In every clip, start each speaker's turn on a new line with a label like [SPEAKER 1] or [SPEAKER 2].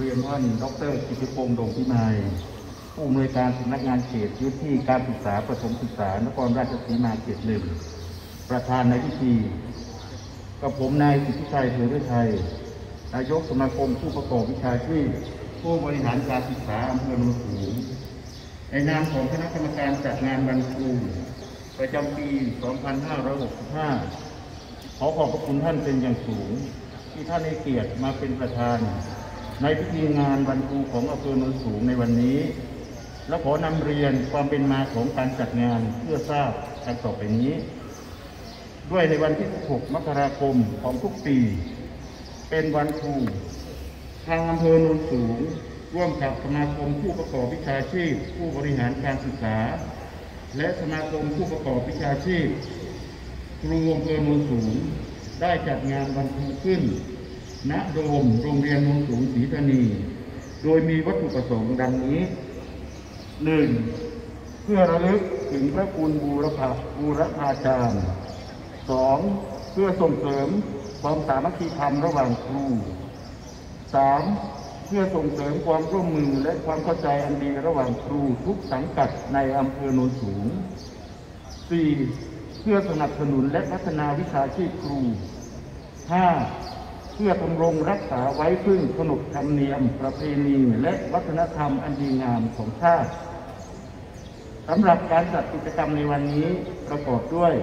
[SPEAKER 1] เรียนท่านดร.กิติพงษ์ ดงพิมายผู้อำนวยการสำนักงานเขตพื้นที่การศึกษาประถมศึกษานครราชสีมาเขต 1ประธานในพิธีกับผมนายสิทธิชัย เถื่อนฤทัยนายกสมาคมผู้ประกอบวิชาชีพผู้บริหารการศึกษาอำเภอโนนสูงในนามของคณะกรรมการจัดงานวันครูประจำปี 2565 ขอขอบพระคุณท่านเป็นอย่างสูงที่ท่านให้เกียรติมาเป็นประธานในพิธีงานวันครูของอำเภอโนนสูงในวันนี้และขอนำเรียนความเป็นมาของการจัดงานเพื่อทราบกันต่อไปนี้ด้วยในวันที่ 16 มกราคมของทุกปีเป็นวันครูทางอำเภอโนนสูงร่วมกับสมาคมผู้ประกอบวิชาชีพผู้บริหารการศึกษาและสมาคมผู้ประกอบวิชาชีพครูอำเภอโนนสูงได้จัดงานวันครูขึ้นณโดมโรงเรียนโนนสูงศรีธานีโดยมีวัตถุประสงค์ดังนี้ 1. เพื่อระลึกถึงพระคุณบูรพาจารย์ 2. เพื่อส่งเสริมความสามัคคีธรรมระหว่างครู 3. เพื่อส่งเสริมความร่วมมือและความเข้าใจอันดีระหว่างครูทุกสังกัดในอำเภอโนนสูง 4. เพื่อสนับสนุนและพัฒนาวิชาชีพครู 5. เพื่อดำรงรักษาไว้ซึ่งขนบธรรมเนียมประเพณีและวัฒนธรรมอันดีงามของชาติสำหรับการจัดกิจกรรมในวันนี้ประกอบด้วย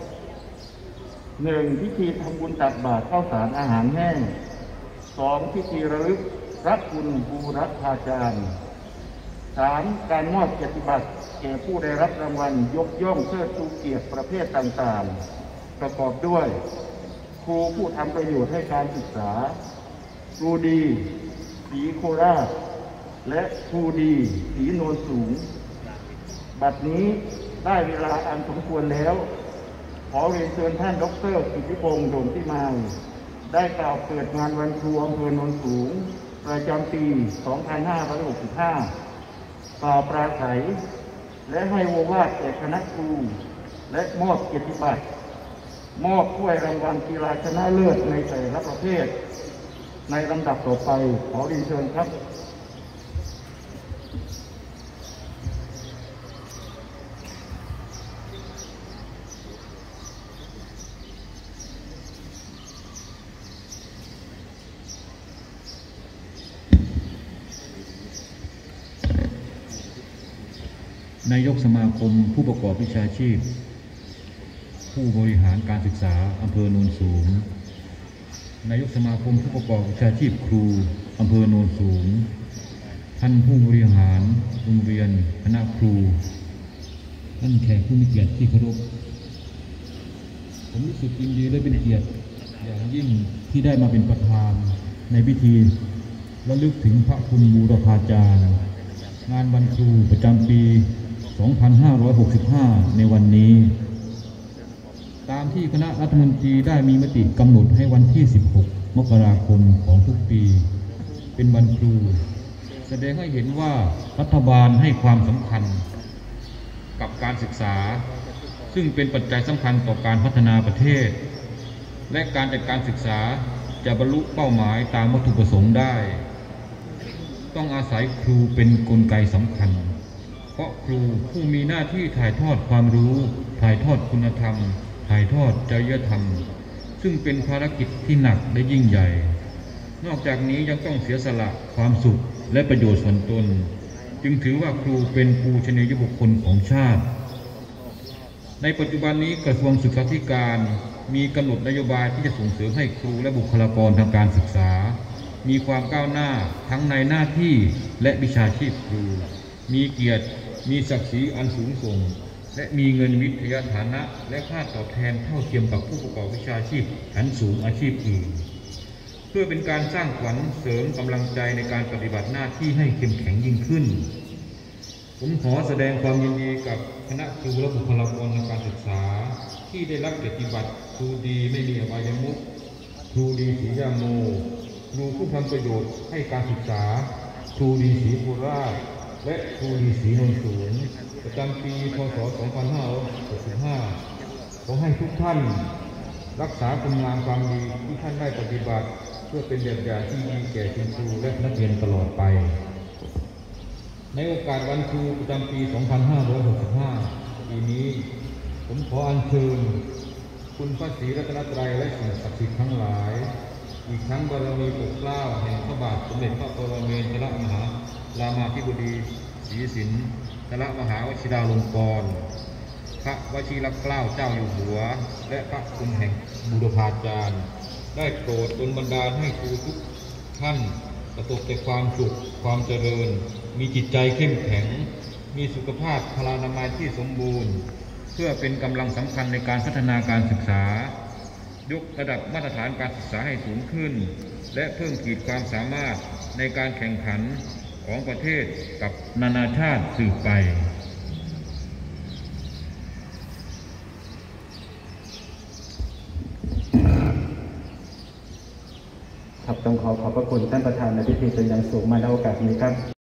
[SPEAKER 1] 1. พิธีทำบุญตักบาตรข้าวสารอาหารแห้ง 2. พิธีระลึกพระคุณบูรพาจารย์ 3. การมอบเกียรติบัตรแก่ผู้ได้รับรางวัลยกย่องเชิดชูเกียรติประเภทต่างๆประกอบด้วยครูผู้ทำประโยชน์ให้การศึกษาครูดีศรีโคราชและครูดีศรีโนนสูงบัดนี้ได้เวลาอันสมควรแล้วขอเรียนเชิญท่านดร.กิติพงษ์ ดงพิมายได้กล่าวเปิดงานวันครูอำเภอโนนสูงประจำปี 2565 กล่าวปราศรัยและให้โอวาทแก่คณะครูและมอบเกียรติบัตรมอบถ้วยรางวัลกีฬาชนะเลิศในแต่ละประเภทในลำดับต่อไปขอเรียนเชิญครับ
[SPEAKER 2] นายกสมาคมผู้ประกอบวิชาชีพผู้บริหารการศึกษาอำเภอโนนสูงนายกสมาคมผู้ประกอบวิชาชีพครูอำเภอโนนสูงท่านผู้บริหารโรงเรียนคณะครูท่านแขกผู้มีเกียรติที่เคารพผมรู้สึกยินดีและเป็นเกียรติอย่างยิ่งที่ได้มาเป็นประธานในพิธีระลึกถึงพระคุณบูรพาจารย์งานวันครูประจำปี 2565 ในวันนี้ตามที่คณะรัฐมนตรีได้มีมติกำหนดให้วันที่ 16 มกราคมของทุกปีเป็นวันครูแสดงให้เห็นว่ารัฐบาลให้ความสำคัญกับการศึกษาซึ่งเป็นปัจจัยสำคัญต่อการพัฒนาประเทศและการจัดการศึกษาจะบรรลุเป้าหมายตามวัตถุประสงค์ได้ต้องอาศัยครูเป็นกลไกสำคัญเพราะครูผู้มีหน้าที่ถ่ายทอดความรู้ถ่ายทอดคุณธรรมถ่ายทอดจริยธรรมซึ่งเป็นภารกิจที่หนักและยิ่งใหญ่นอกจากนี้ยังต้องเสียสละความสุขและประโยชน์ส่วนตนจึงถือว่าครูเป็นปูชนียบุคคลของชาติในปัจจุบันนี้กระทรวงศึกษาธิการมีกำหนดนโยบายที่จะส่งเสริมให้ครูและบุคลากรทางการศึกษามีความก้าวหน้าทั้งในหน้าที่และวิชาชีพครูมีเกียรติมีศักดิ์ศรีอันสูงส่งและมีเงินวิทยาฐานะและค่าตอบแทนเท่าเทียมกับผู้ประกอบวิชาชีพชั้นสูงอาชีพอื่นเพื่อเป็นการสร้างขวัญเสริมกำลังใจในการปฏิบัติหน้าที่ให้เข้มแข็งยิ่งขึ้นผมขอแสดงความยินดีกับคณะครูและบุคลากรทางการศึกษาที่ได้รับเกียรติบัตรครูดีไม่มีอบายมุขครูดีศรียาโมครูผู้ทำประโยชน์ให้การศึกษาครูดีศรีโคราชและครูดีศรีโนนสูงประจำปีพ.ศ. 2565ขอให้ทุกท่านรักษาคุณงามความดีที่ท่านได้ปฏิบัติเพื่อเป็นแบบอย่างที่ดีแก่คุณครูและนักเรียนตลอดไปในโอกาสวันครูประจำปี 2565 ปีนี้ผมขออัญเชิญคุณพระศรีรัตนตรัยและสิ่งศักดิ์สิทธิ์ทั้งหลายอีกทั้งบารมีปกเกล้าแห่งพระบาทสมเด็จพระปรเมนทรมหารามาธิบดีศรีสินทรมหาวชิราลงกรณ์พระวชิรเกล้าเจ้าอยู่หัวและพระคุณแห่งบูรพาจารย์ได้โปรดดลบันดาลให้ครูทุกท่านประสบแต่ความสุขความเจริญมีจิตใจเข้มแข็งมีสุขภาพพลานามัยที่สมบูรณ์เพื่อเป็นกำลังสำคัญในการพัฒนาการศึกษายกระดับมาตรฐานการศึกษาให้สูงขึ้นและเพิ่มขีดความสามารถในการแข่งขันของประเทศกับนานาชาติสืบไป
[SPEAKER 1] ครับต้องขอขอบพระคุณท่านประธานในพิธีเป็นอย่างสูงมาในโอกาสนี้ครับ